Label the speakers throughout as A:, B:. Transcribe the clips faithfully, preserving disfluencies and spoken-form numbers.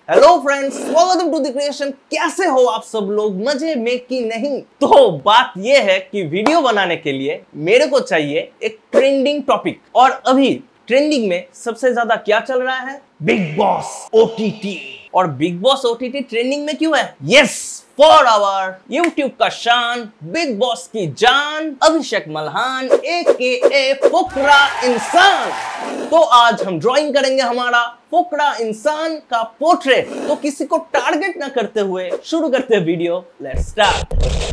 A: Hello friends, welcome to the creation. कैसे हो आप सब लोग, मजे में कि नहीं? तो बात ये है कि वीडियो बनाने के लिए मेरे को चाहिए एक ट्रेंडिंग टॉपिक, और अभी ट्रेंडिंग में सबसे ज्यादा क्या चल रहा है? Bigg Boss OTT. और बिग बॉस ओटीटी ट्रेंडिंग में क्यों है? यस, फॉर आवर यूट्यूब का शान, बिग बॉस की जान, अभिषेक मल्हान एके फुकरा इंसान। तो आज हम ड्राइंग करेंगे हमारा फुकरा इंसान का पोर्ट्रेट। तो किसी को टारगेट ना करते हुए शुरू करते हैं video. Let's start.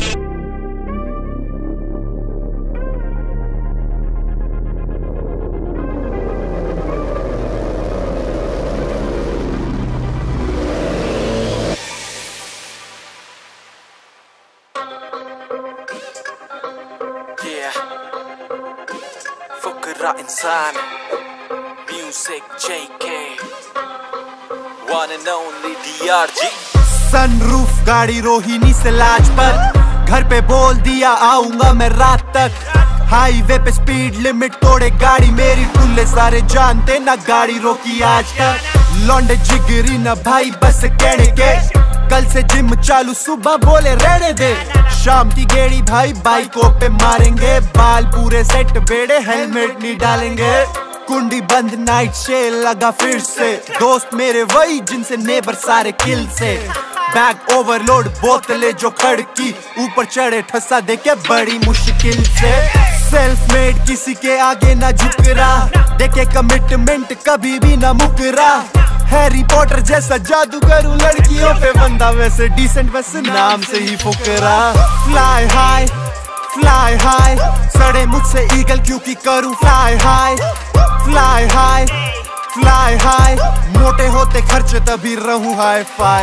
B: Fukra Insaan, music JK, one and only DRG.
C: Sunroof गाड़ी रोहिणी से लाजपत, घर पे बोल दिया आऊंगा मैं रात तक। हाईवे पे स्पीड लिमिट तोड़े गाड़ी मेरी, टुल्ले सारे जानते ना गाड़ी रोकी आज तक। लौंडे जिगरी ना भाई बस कहने के, कल से जिम चालू सुबह बोले रहने दे। शाम की गेड़ी भाई बाइकों पे मारेंगे, बाल पूरे सेट बेड़े हेलमेट नहीं डालेंगे। कुंडी बंद नाइट शेल लगा फिर से, दोस्त मेरे वही जिनसे नेबर सारे किल से। बैग ओवरलोड बोतलें जो खड़की, ऊपर चढ़े ठसा देके बड़ी मुश्किल से। सेल्फ मेड किसी के आगे ना झुक रहा, देखे कमिटमेंट कभी भी ना मुकरा। हैरी पॉटर जैसा जादू करूं लड़कियों पे, बंदा वैसे डिसेंट बस नाम से ही Fukra. Fly high fly high, सड़े मुझसे ईगल क्योंकि करूं fly high. Fly high fly high, मोटे होते खर्चे तभी रहूं hi fi.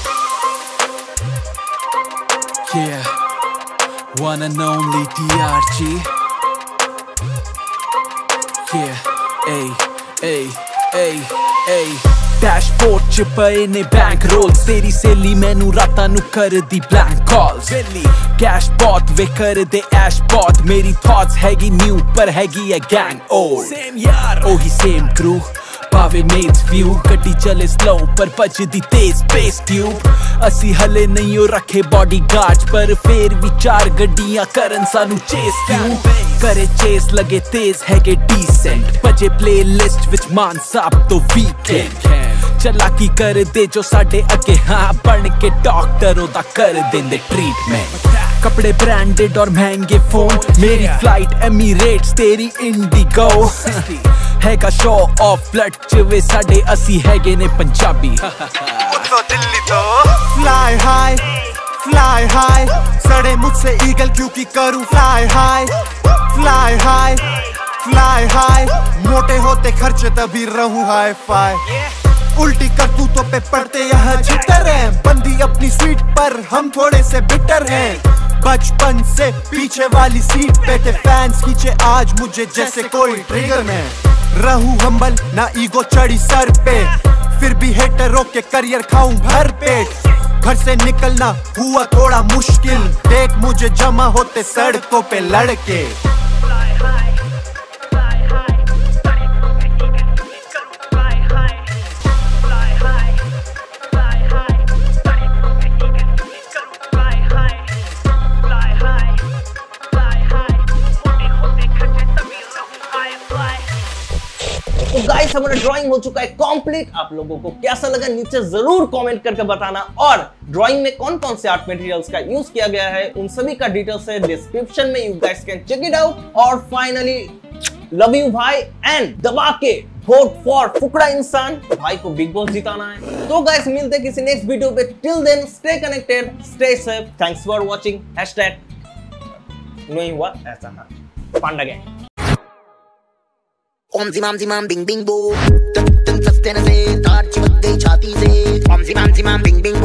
B: Yeah, one and only D R G. Yeah, ay, ay, ay, ay. Dashboard च पए ने बैंक रोल्स, तेरी सेली मैनू रातां नू कर दी ब्लैंक कॉल्स। कैश बॉट वे कर दे ऐश बॉट, मेरी थॉट्स हैगी न्यू पर हैगी है गैंग ओल्ड। सेम यार ओही सेम क्रू, पावे मेट्स व्यू, गड्डी चले स्लो पर बजदी तेज स्पेस ट्यूब। असी हले नहीं हो रखे बॉडी गार्ड्स, पर फिर भी चार गड्डियां करन सानू चेस क्यों करे। चेस लगे तेज हैगे डिसेंट, बजे प्ले लिस्ट विच मान साहब तो वीकेंड। चलाकी कर दे जो साडे अगे, हाँ बन के डॉक्टरों दा कर देंदे ट्रीटमेंट। कपड़े ब्रांडेड और महंगे फोन, मेरी फ्लाइट एमिरेट्स तेरी इंडिगो। हैगा शो ऑफ ब्लड च वे साडे, असी हैगे ने पंजाबी
C: तो दिल्ली तो। फ्लाई हाई फ्लाई हाई, सड़े मुझसे ईगल क्योंकि करूं fly high. Fly high fly high, मोटे होते खर्चे तभी रहूं हाई फाई। उल्टी करतूतों पे पड़ते यहाँ छितर हैं, बंदी अपनी सीट पर हम थोड़े से बिटर हैं। बचपन से पीछे वाली सीट पे थे फैंस खींचे आज मुझे जैसे कोई ट्रिगर में। रहूं हम्बल ना ईगो चढ़ी सर पे, फिर भी हेटरों के करियर खाऊं भर पेट। घर से निकलना हुआ थोड़ा मुश्किल, देख मुझे जमा होते सड़कों पे लड़के।
A: तो गाइस हमारा ड्राइंग हो चुका है कंप्लीट। आप लोगों को कैसा लगा नीचे जरूर कमेंट करके बताना, और ड्राइंग में कौन कौन से आर्ट मटेरियल्स का यूज किया गया है उन सभी का डिटेल्स है डिस्क्रिप्शन में, you guys can check it out. और फाइनली लव यू भाई, एंड दबा के वोट फॉर फुकरा इंसान, भाई को बिग बॉस जिताना है। तो गाइस मिलते हैं किसी नेक्स्ट वीडियो पे, till then stay connected, stay safe, thanks for watching. Hashtag नहीं हुआ ऐसा, हाँ पांडा गैंग।
D: ओम जिमाम जिमाम बिंग बिंग बो, तन तन सस्ते न से तार चिपक गई छाती से। ओम जिमाम जिमाम बिंग बिंग